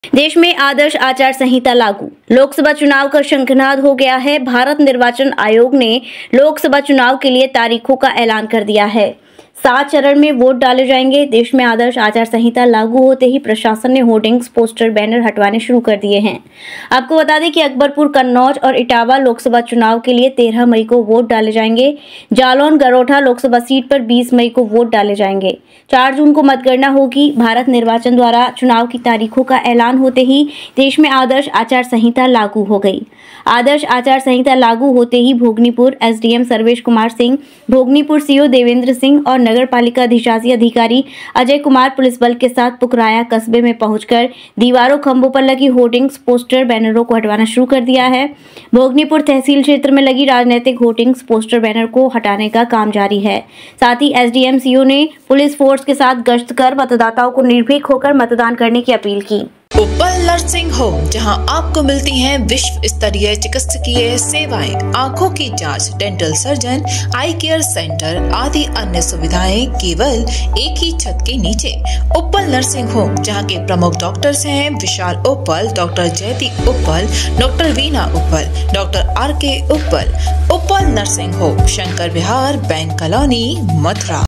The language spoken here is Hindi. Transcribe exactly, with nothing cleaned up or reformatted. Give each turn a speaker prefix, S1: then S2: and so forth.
S1: देश में आदर्श आचार संहिता लागू। लोकसभा चुनाव का शंखनाद हो गया है। भारत निर्वाचन आयोग ने लोकसभा चुनाव के लिए तारीखों का ऐलान कर दिया है। सात चरण में वोट डाले जाएंगे। देश में आदर्श आचार संहिता लागू होते ही प्रशासन ने होर्डिंग्स, पोस्टर, बैनर हटवाने शुरू कर दिए हैं। आपको बता दें कि अकबरपुर, कन्नौज और इटावा लोकसभा चुनाव के लिए तेरह मई को वोट डाले जाएंगे। जालौन, गरोठा लोकसभा सीट पर बीस मई को वोट डाले जाएंगे। चार जून को मतगणना होगी। भारत निर्वाचन द्वारा चुनाव की तारीखों का ऐलान होते ही देश में आदर्श आचार संहिता लागू हो गई। आदर्श आचार संहिता लागू होते ही भोगनीपुर एसडीएम सर्वेश कुमार सिंह, भोगनीपुर सीओ देवेंद्र सिंह और नगर पालिका अधिशासी अधिकारी अजय कुमार पुलिस बल के साथ पुकराया कस्बे में पहुंचकर दीवारों, खंभों पर लगी होर्डिंग्स, पोस्टर, बैनरों को हटवाना शुरू कर दिया है। भोगनीपुर तहसील क्षेत्र में लगी राजनीतिक होर्डिंग्स, पोस्टर, बैनर को हटाने का काम जारी है। साथ ही एसडीएम सीओ ने पुलिस फोर्स के साथ गश्त कर मतदाताओं को निर्भीक होकर मतदान करने की अपील की।
S2: उपल नर्सिंग होम, जहां आपको मिलती हैं विश्व स्तरीय चिकित्सकीय सेवाएं, आंखों की जांच, dental surgeon, eye care centre आदि अन्य सुविधाएं केवल एक ही छत के नीचे। उपल नर्सिंग होम, जहां के प्रमुख डॉक्टर्स हैं विशाल उपल, डॉक्टर जयती उपल, डॉक्टर वीना उपल, doctor R K Uppal. Uppal nursing home, Shankar Vihar, bank colony, Mathura.